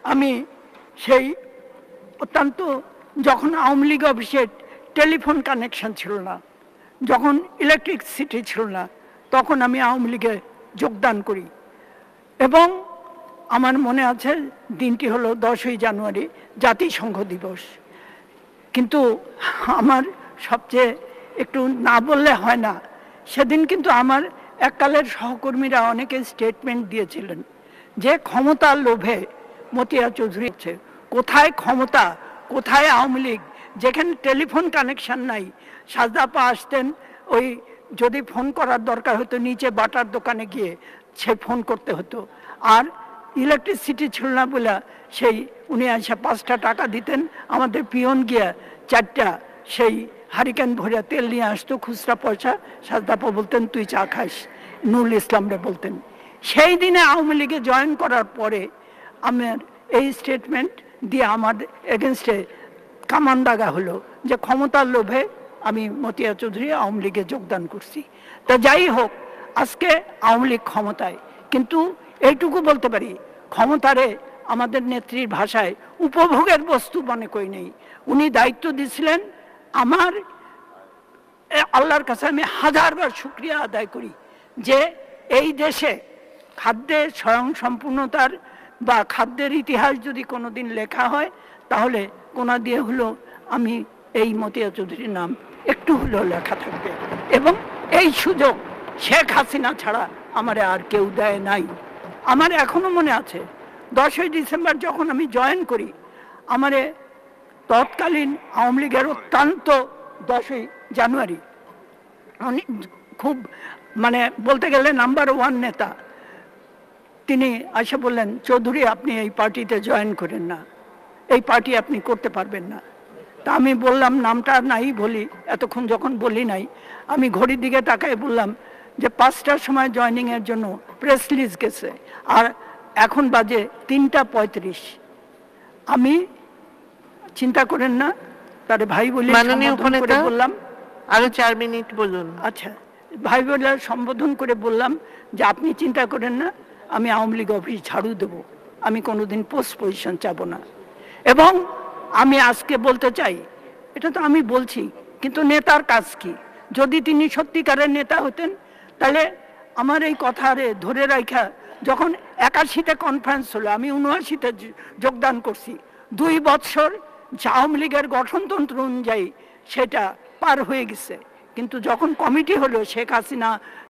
আমি সেই অত্যন্ত যখন আওয়ামী লীগ অফিসে টেলিফোন কানেকশন ছিল না, যখন ইলেকট্রিসিটি ছিল না, তখন আমি আওয়ামী লীগে যোগদান করি। এবং আমার মনে আছে দিনটি হলো 10ই জানুয়ারি, জাতিসংঘ দিবস। কিন্তু আমার সবচেয়ে একটু না বললে হয় না, সেদিন কিন্তু আমার এককালের সহকর্মীরা অনেকে স্টেটমেন্ট দিয়েছিলেন যে ক্ষমতার লোভে মতিয়া চৌধুরী আছে। কোথায় ক্ষমতা, কোথায় আওয়ামী লীগ? যেখানে টেলিফোন কানেকশন নাই, সাজদাপা আসতেন, ওই যদি ফোন করার দরকার হতো নিচে বাটার দোকানে গিয়ে সে ফোন করতে হতো। আর ইলেকট্রিসিটি ছিল না বলে সেই উনি এসে 5টা টাকা দিতেন, আমাদের পিয়ন গিয়া 4টা সেই হারিকেন ভরিয়া তেল নিয়ে আসতো, খুচরা পয়সা। সাজদাপা বলতেন তুই চা খাস, নুরুল ইসলামরে বলতেন। সেই দিনে আওয়ামী লীগে জয়েন করার পরে আমার এই স্টেটমেন্ট দিয়ে আমার এগেনস্টে কামান দাগা হলো যে ক্ষমতার লোভে আমি মতিয়া চৌধুরী আওয়ামী লীগে যোগদান করছি। তা যাই হোক, আজকে আওয়ামী লীগ ক্ষমতায়, কিন্তু এইটুকু বলতে পারি ক্ষমতারে আমাদের নেত্রীর ভাষায় উপভোগের বস্তু মনে করি নেই। উনি দায়িত্ব দিয়েছিলেন আমার, আল্লাহর কাছে আমি হাজারবার শুকরিয়া আদায় করি যে এই দেশে খাদ্যের স্বয়ংসম্পূর্ণতার বা খাদ্যের ইতিহাস যদি কোনোদিন লেখা হয় তাহলে কোনা দিয়ে হলো আমি এই মতিয়া চৌধুরীর নাম একটু হলেও লেখা থাকবে। এবং এই সুযোগ শেখ হাসিনা ছাড়া আমারে আর কেউ দেয় নাই। আমার এখনো মনে আছে 10ই ডিসেম্বর যখন আমি জয়েন করি, আমারে তৎকালীন আওয়ামী লীগের অত্যন্ত 10ই জানুয়ারি উনি খুব মানে বলতে গেলে নাম্বার 1 নেতা, তিনি এসে বললেন চৌধুরী আপনি এই পার্টিতে জয়েন করেন না, এই পার্টি আপনি করতে পারবেন না। তা আমি বললাম নামটা নাই বলি, এতক্ষণ যখন বলি নাই, আমি ঘড়ির দিকে তাকায় বললাম যে 5টার সময় জয়নিংয়ের জন্য প্রেস রিলিজ গেছে আর এখন বাজে 3টা 35। আমি চিন্তা করেন না, তারে ভাই বলি বললাম আরো 4 মিনিট বলুন। আচ্ছা, ভাই বলে সম্বোধন করে বললাম যে আপনি চিন্তা করেন না, আমি আওয়ামী লীগ অফিস ঝাড়ু দেবো, আমি কোনোদিন পোস্ট পজিশন চাবো না। এবং আমি আজকে বলতে চাই, এটা তো আমি বলছি, কিন্তু নেতার কাজ কি? যদি তিনি সত্যিকারের নেতা হতেন তাহলে আমার এই কথারে ধরে রাখা, যখন 81তে কনফারেন্স হলো আমি 79তে যোগদান করছি, 2 বছর আওয়ামী লীগের গঠনতন্ত্র অনুযায়ী সেটা পার হয়ে গেছে। কিন্তু যখন কমিটি হলো শেখ হাসিনা